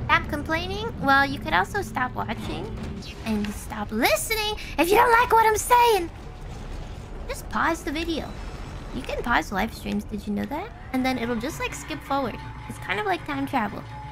Stop complaining? Well, you could also stop watching and stop listening if you don't like what I'm saying. Just pause the video. You can pause live streams, did you know that? And then it'll just like skip forward. It's kind of like time travel.